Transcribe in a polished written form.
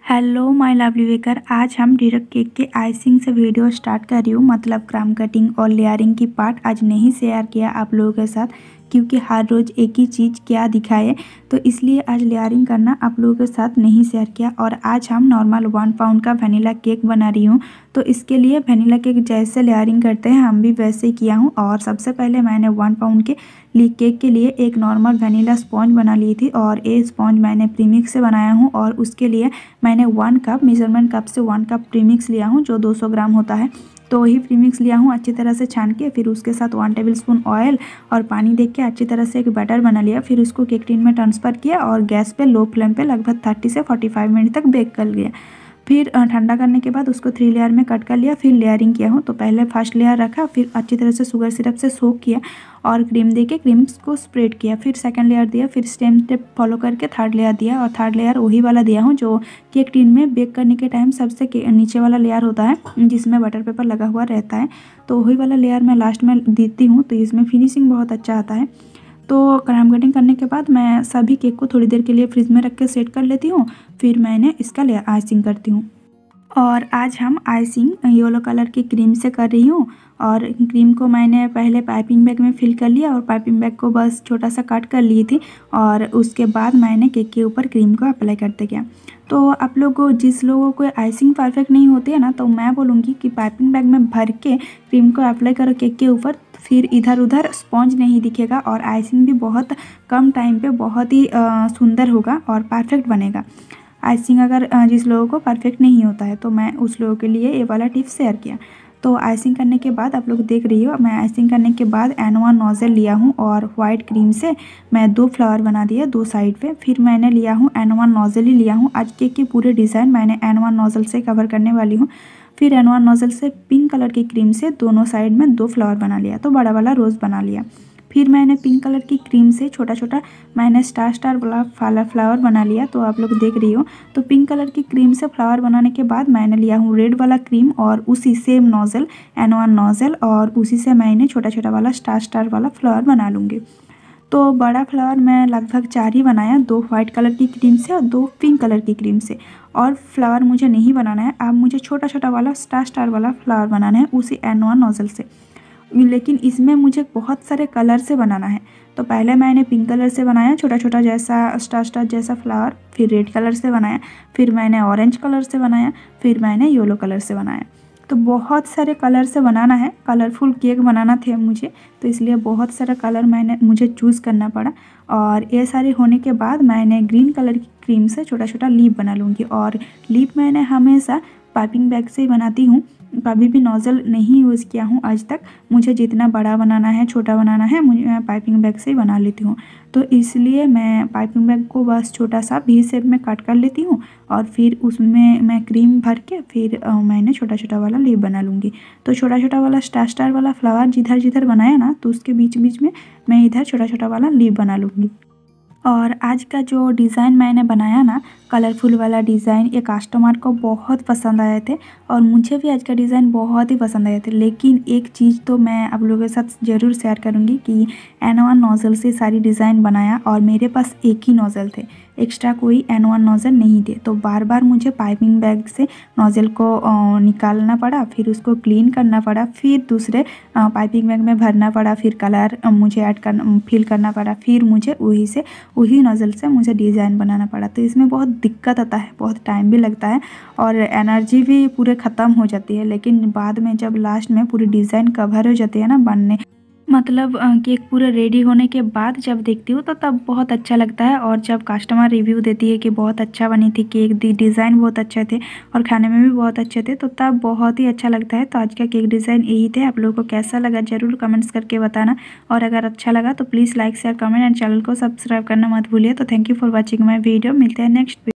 Hello my lovely baker. आज हम direct cake के आइसिंग से वीडियो स्टार्ट कर रही हूँ। मतलब क्राम कटिंग और लेयरिंग की पार्ट आज नहीं शेयर किया आप लोगों के साथ, क्योंकि हर रोज़ एक ही चीज़ क्या दिखाए, तो इसलिए आज लेयरिंग करना आप लोगों के साथ नहीं शेयर किया। और आज हम नॉर्मल 1 पाउंड का वनीला केक बना रही हूँ। तो इसके लिए वनीला केक जैसे लेयरिंग करते हैं हम भी वैसे ही किया हूँ। और सबसे पहले मैंने 1 पाउंड के केक के लिए एक नॉर्मल वनीला स्पॉन्ज बना ली थी, और ये स्पॉन्ज मैंने प्रीमिक्स से बनाया हूँ। और उसके लिए मैंने 1 कप मेजरमेंट कप से 1 कप प्रीमिक्स लिया हूँ, जो 200 ग्राम होता है। तो वही प्रीमिक्स लिया हूँ अच्छी तरह से छान के। फिर उसके साथ 1 टेबलस्पून ऑयल और पानी देख के अच्छी तरह से एक बैटर बना लिया। फिर उसको केक टिन में ट्रांसफ़र किया और गैस पे लो फ्लेम पे लगभग 30 से 45 मिनट तक बेक कर लिया। फिर ठंडा करने के बाद उसको 3 लेयर में कट कर लिया। फिर लेयरिंग किया हूँ। तो पहले फर्स्ट लेयर रखा, फिर अच्छी तरह से शुगर सिरप से सोक किया और क्रीम देके क्रीम को स्प्रेड किया। फिर सेकंड लेयर दिया, फिर सेम स्टेप फॉलो करके थर्ड लेयर दिया। और थर्ड लेयर वही वाला दिया हूँ जो केक टिन में बेक करने के टाइम सबसे नीचे वाला लेयर होता है, जिसमें बटर पेपर लगा हुआ रहता है। तो वही वाला लेयर मैं लास्ट में देती हूँ, तो इसमें फिनिशिंग बहुत अच्छा आता है। तो क्राम कटिंग करने के बाद मैं सभी केक को थोड़ी देर के लिए फ्रिज में रख के सेट कर लेती हूँ। फिर मैंने इसका लेयर आइसिंग करती हूँ। और आज हम आइसिंग येलो कलर की क्रीम से कर रही हूँ। और क्रीम को मैंने पहले पाइपिंग बैग में फिल कर लिया और पाइपिंग बैग को बस छोटा सा कट कर ली थी। और उसके बाद मैंने केक के ऊपर क्रीम को अप्लाई करते गया। तो आप लोगों जिस लोगों को आइसिंग परफेक्ट नहीं होती है ना, तो मैं बोलूँगी कि पाइपिंग बैग में भर के क्रीम को अप्लाई करो केक के ऊपर। फिर इधर उधर स्पॉन्ज नहीं दिखेगा और आइसिंग भी बहुत कम टाइम पे बहुत ही सुंदर होगा और परफेक्ट बनेगा। आइसिंग अगर जिस लोगों को परफेक्ट नहीं होता है, तो मैं उस लोगों के लिए ये वाला टिप्स शेयर किया। तो आइसिंग करने के बाद आप लोग देख रही हो, मैं आइसिंग करने के बाद N1 नोज़ल लिया हूँ और वाइट क्रीम से मैं 2 फ्लावर बना दिया 2 साइड पे। फिर मैंने लिया हूँ N1 नोज़ल ही लिया हूँ। आज केक की पूरे डिज़ाइन मैंने N1 नोज़ल से कवर करने वाली हूँ। फिर N1 नोज़ल से पिंक कलर की क्रीम से दोनों साइड में 2 फ्लावर बना लिया, तो बड़ा वाला रोज़ बना लिया। फिर मैंने पिंक कलर की क्रीम से छोटा छोटा मैंने स्टार वाला फ्लावर बना लिया, तो आप लोग देख रही हो। तो पिंक कलर की क्रीम से फ्लावर बनाने के बाद मैंने लिया हूँ रेड वाला क्रीम और उसी सेम नोज़ल N1 नोज़ल, और उसी से मैंने छोटा छोटा वाला स्टार वाला फ्लावर बना लूँगी। तो बड़ा फ्लावर मैं लगभग 4 ही बनाया, 2 वाइट कलर की क्रीम से और 2 पिंक कलर की क्रीम से। और फ्लावर मुझे नहीं बनाना है, अब मुझे छोटा छोटा वाला स्टार वाला फ्लावर बनाना है उसी N1 नोज़ल से। लेकिन इसमें मुझे बहुत सारे कलर से बनाना है। तो पहले मैंने पिंक कलर से बनाया छोटा छोटा जैसा स्टार जैसा फ्लावर, फिर रेड कलर से बनाया, फिर मैंने ऑरेंज कलर से बनाया, फिर मैंने येलो कलर से बनाया। तो बहुत सारे कलर से बनाना है, कलरफुल केक बनाना थे मुझे, तो इसलिए बहुत सारा कलर मुझे चूज़ करना पड़ा। और ये सारे होने के बाद मैंने ग्रीन कलर की क्रीम से छोटा छोटा लीप बना लूँगी। और लीप मैंने हमेशा पाइपिंग बैग से ही बनाती हूँ, कभी भी नोज़ल नहीं यूज़ किया हूँ आज तक। मुझे जितना बड़ा बनाना है छोटा बनाना है, मैं पाइपिंग बैग से ही बना लेती हूँ। तो इसलिए मैं पाइपिंग बैग को बस छोटा सा वी शेप में कट कर लेती हूँ और फिर उसमें मैं क्रीम भर के फिर मैंने छोटा छोटा वाला लीप बना लूँगी। तो छोटा छोटा वाला स्टार वाला फ्लावर जिधर जिधर बनाया ना, तो उसके बीच बीच में मैं इधर छोटा छोटा वाला लीप बना लूँगी। और आज का जो डिज़ाइन मैंने बनाया ना, कलरफुल वाला डिज़ाइन, ये कस्टमर को बहुत पसंद आए थे और मुझे भी आज का डिज़ाइन बहुत ही पसंद आए थे। लेकिन एक चीज़ तो मैं आप लोगों के साथ ज़रूर शेयर करूँगी कि N1 नोज़ल से सारी डिज़ाइन बनाया और मेरे पास एक ही नोज़ल थे, एक्स्ट्रा कोई N1 नोज़ल नहीं थे। तो बार बार मुझे पाइपिंग बैग से नोज़ल को निकालना पड़ा, फिर उसको क्लीन करना पड़ा, फिर दूसरे पाइपिंग बैग में भरना पड़ा, फिर कलर मुझे ऐड करना फिल करना पड़ा, फिर मुझे वही नोज़ल से मुझे डिज़ाइन बनाना पड़ा। तो इसमें बहुत दिक्कत आता है, बहुत टाइम भी लगता है और एनर्जी भी पूरे ख़त्म हो जाती है। लेकिन बाद में जब लास्ट में पूरी डिज़ाइन कवर हो जाती है ना बनने, मतलब केक पूरा रेडी होने के बाद जब देखती हूँ तो तब बहुत अच्छा लगता है। और जब कस्टमर रिव्यू देती है कि बहुत अच्छा बनी थी केक, डिज़ाइन बहुत अच्छे थे और खाने में भी बहुत अच्छे थे, तो तब बहुत ही अच्छा लगता है। तो आज का केक डिज़ाइन यही थे। आप लोगों को कैसा लगा ज़रूर कमेंट्स करके बताना, और अगर अच्छा लगा तो please like share comment and channel को सब्सक्राइब करना मत भूलिए। तो thank you for watching my video. मिलते हैं नेक्स्ट